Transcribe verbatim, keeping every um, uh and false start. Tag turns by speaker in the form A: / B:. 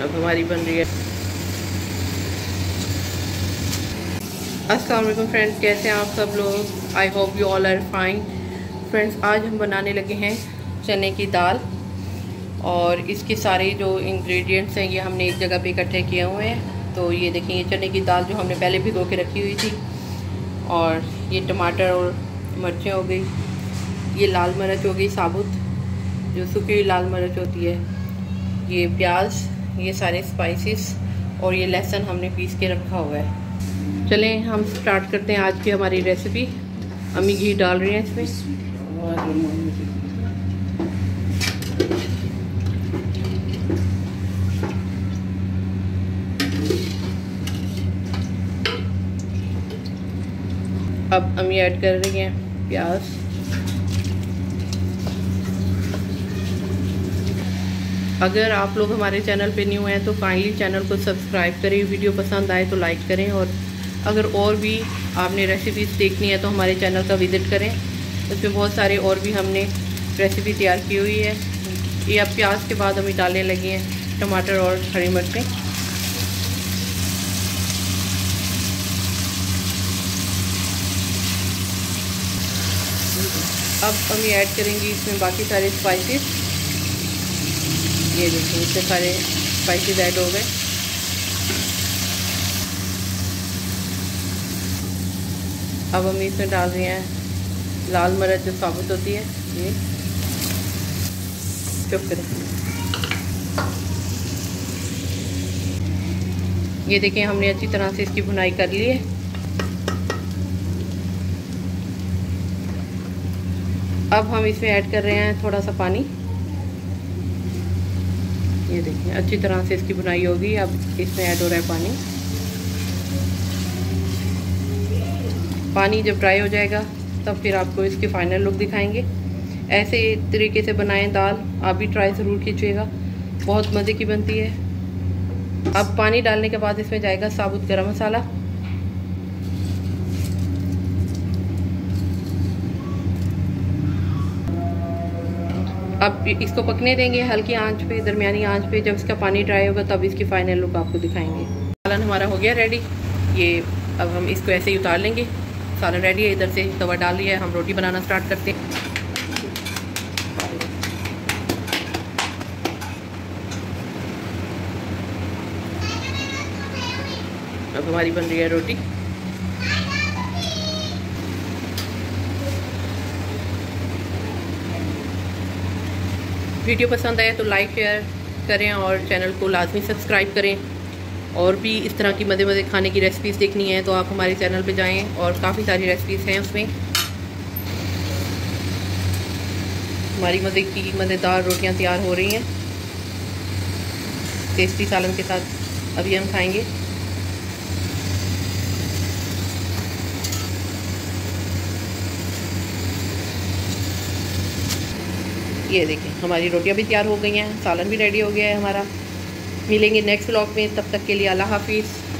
A: अब हमारी बन रही है। अस्सलाम वालेकुम फ्रेंड्स, कैसे हैं आप सब लोग? I hope you all are fine. Friends, आज हम बनाने लगे हैं चने की दाल और इसके सारे जो इंग्रेडिएंट्स हैं ये हमने एक जगह पे इकट्ठे किए हुए हैं। तो ये देखें, ये चने की दाल जो हमने पहले भिगो के रखी हुई थी, और ये टमाटर और मिर्चें हो गई, ये लाल मिर्च हो गई साबुत, जो सूखी हुई लाल मिर्च होती है, ये प्याज, ये सारे स्पाइसेस और ये लहसुन हमने पीस के रखा हुआ है। चलें हम स्टार्ट करते हैं आज की हमारी रेसिपी। अम्मी घी डाल रही हैं इसमें। अब अम्मी ऐड कर रही हैं प्याज। अगर आप लोग हमारे चैनल पे न्यू हैं तो काइंडली चैनल को सब्सक्राइब करें, वीडियो पसंद आए तो लाइक करें, और अगर और भी आपने रेसिपीज़ देखनी है तो हमारे चैनल का विज़िट करें। उसमें बहुत सारे और भी हमने रेसिपी तैयार की हुई है। ये अब प्याज के बाद हमें डालने लगी हैं टमाटर और हरी मिर्चें। अब हम ये ऐड करेंगे इसमें बाकी सारे स्पाइसेस। ये देखिए, इतने सारे स्पाइसेस ऐड हो गए। अब हम इसमें डाल रहे हैं लाल मिर्च जो साबुत होती है, ये चुप करें। ये देखें, हमने अच्छी तरह से इसकी भुनाई कर ली है। अब हम इसमें ऐड कर रहे हैं थोड़ा सा पानी। ये देखिए, अच्छी तरह से इसकी बुनाई होगी। अब इसमें ऐड हो रहा है पानी। पानी जब ड्राई हो जाएगा तब फिर आपको इसकी फ़ाइनल लुक दिखाएंगे। ऐसे तरीके से बनाएं दाल, आप भी ट्राई ज़रूर कीजिएगा, बहुत मज़े की बनती है। अब पानी डालने के बाद इसमें जाएगा साबुत गरम मसाला। अब इसको पकने देंगे हल्की आंच पे, दरमियानी आंच पे। जब इसका पानी ड्राई होगा तब इसकी फ़ाइनल लुक आपको दिखाएंगे। सालन हमारा हो गया रेडी। ये अब हम इसको ऐसे ही उतार लेंगे। सालन रेडी है। इधर से तवा डाल लिया है, हम रोटी बनाना स्टार्ट करते हैं। अब हमारी बन रही है रोटी। वीडियो पसंद आए तो लाइक शेयर करें और चैनल को लाजमी सब्सक्राइब करें। और भी इस तरह की मज़े मज़े खाने की रेसिपीज़ देखनी है तो आप हमारे चैनल पे जाएं, और काफ़ी सारी रेसिपीज़ हैं उसमें। हमारी मज़े की मज़ेदार रोटियां तैयार हो रही हैं टेस्टी सालन के साथ। अभी हम खाएंगे। ये देखें, हमारी रोटियां भी तैयार हो गई हैं, सालन भी रेडी हो गया है हमारा। मिलेंगे नेक्स्ट व्लॉग में, तब तक के लिए अल्लाह हाफिज़।